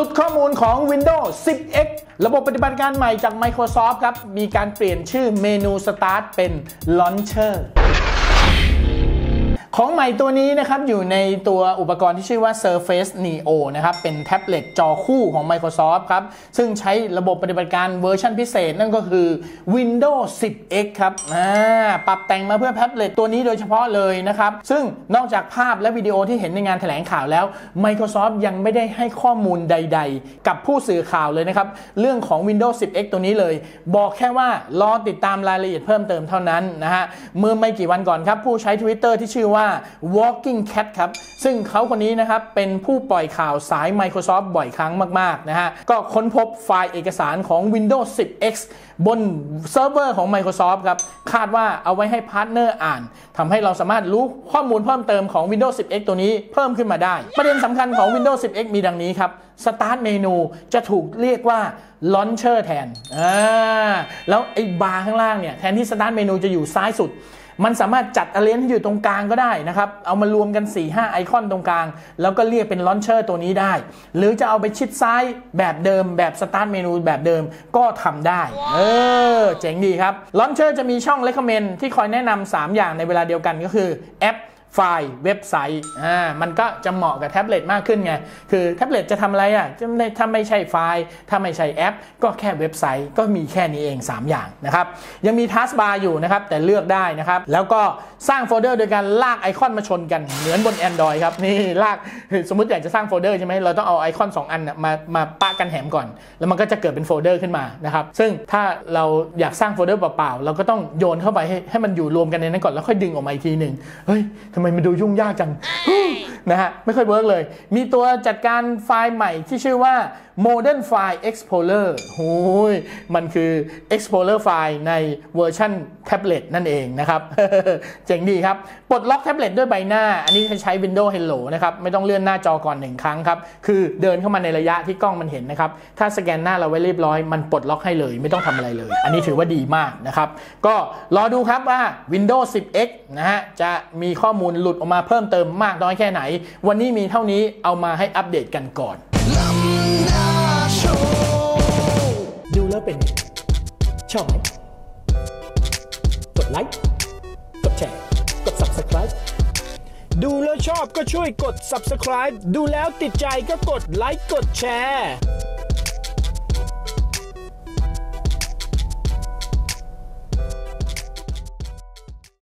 ลุดข้อมูลของ Windows 10X ระบบปฏิบัติการใหม่จาก Microsoft ครับมีการเปลี่ยนชื่อเมนู Start เป็น Launcherของใหม่ตัวนี้นะครับอยู่ในตัวอุปกรณ์ที่ชื่อว่า Surface Neo นะครับเป็นแท็บเล็ตจอคู่ของ Microsoft ครับซึ่งใช้ระบบปฏิบัติการเวอร์ชันพิเศษนั่นก็คือ Windows 10X ครับปรับแต่งมาเพื่อแท็บเล็ตตัวนี้โดยเฉพาะเลยนะครับซึ่งนอกจากภาพและวิดีโอที่เห็นในงานแถลงข่าวแล้ว Microsoft ยังไม่ได้ให้ข้อมูลใดๆกับผู้สื่อข่าวเลยนะครับเรื่องของ Windows 10X ตัวนี้เลยบอกแค่ว่ารอติดตามรายละเอียดเพิ่มเติมเท่านั้นนะฮะเมื่อไม่กี่วันก่อนครับผู้ใช้ Twitter ที่ชื่อว่าWalking Cat ครับซึ่งเขาคนนี้นะครับเป็นผู้ปล่อยข่าวสาย Microsoft บ่อยครั้งมากๆนะฮะก็ค้นพบไฟล์เอกสารของ Windows 10X บนเซิร์ฟเวอร์ของ Microsoft ครับคาดว่าเอาไว้ให้พาร์ทเนอร์อ่านทำให้เราสามารถรู้ข้อมูลเพิ่มเติมของ Windows 10X ตัวนี้เพิ่มขึ้นมาได้ประเด็นสำคัญของ Windows 10X มีดังนี้ครับ Start เมนูจะถูกเรียกว่า Launcher แทนแล้วไอ้บาร์ข้างล่างเนี่ยแทนที่ Start เมนูจะอยู่ซ้ายสุดมันสามารถจัดอะไรที่อยู่ตรงกลางก็ได้นะครับเอามารวมกัน 4-5 ไอคอนตรงกลางแล้วก็เรียกเป็นลอนเชอร์ตัวนี้ได้หรือจะเอาไปชิดซ้ายแบบเดิมแบบสตาร์ทเมนูแบบเดิมก็ทำได้เจ๋งดีครับลอนเชอร์จะมีช่อง recommend ที่คอยแนะนำ3อย่างในเวลาเดียวกันก็คือแอปไฟล์เว็บไซต์มันก็จะเหมาะกับแท็บเล็ตมากขึ้นไงคือแท็บเล็ตจะทำอะไรถ้าไม่ใช่ไฟล์ถ้าไม่ใช่แอปก็แค่เว็บไซต์ก็มีแค่นี้เอง3อย่างนะครับยังมีทัสบาร์อยู่นะครับแต่เลือกได้นะครับแล้วก็สร้างโฟลเดอร์โดยการลากไอคอนมาชนกันเหมือนบน Android ครับนี่ลากสมมุติอยากจะสร้างโฟลเดอร์ใช่ไหมเราต้องเอาไอคอน2อันมาปะกันแหมก่อนแล้วมันก็จะเกิดเป็นโฟลเดอร์ขึ้นมานะครับซึ่งถ้าเราอยากสร้างโฟลเดอร์เปล่าๆเราก็ต้องโยนเข้าไปให้มันอยู่รวมกันในนั้นก่อนแล้วค่อยดึงออกมาอีกทีหนึ่งเฮ้ยทำไมมันดูยุ่งยากจังนะฮะไม่ค่อยเวิร์กเลยมีตัวจัดการไฟล์ใหม่ที่ชื่อว่า Modern File Explorer โอ้ยมันคือ Explorer ไฟล์ในเวอร์ชันแท็บเล็ตนั่นเองนะครับ เจ๋งดีครับปลดล็อกแท็บเล็ตด้วยใบหน้าอันนี้ใช้ Windows Hello นะครับไม่ต้องเลื่อนหน้าจอก่อน1ครั้งครับคือเดินเข้ามาในระยะที่กล้องมันเห็นนะครับถ้าสแกนหน้าเราไว้เรียบร้อยมันปลดล็อกให้เลยไม่ต้องทำอะไรเลยอันนี้ถือว่าดีมากนะครับก็รอดูครับว่า Windows 10X นะฮะจะมีข้อมูลหลุดออกมาเพิ่มเติมมากน้อยแค่ไหนวันนี้มีเท่านี้เอามาให้อัปเดตกันก่อนดูแล้วเป็นชอบไหมกดไลค์กดแชร์กด Subscribe ดูแล้วชอบก็ช่วยกด Subscribe ดูแล้วติดใจก็กดไลค์กดแชร์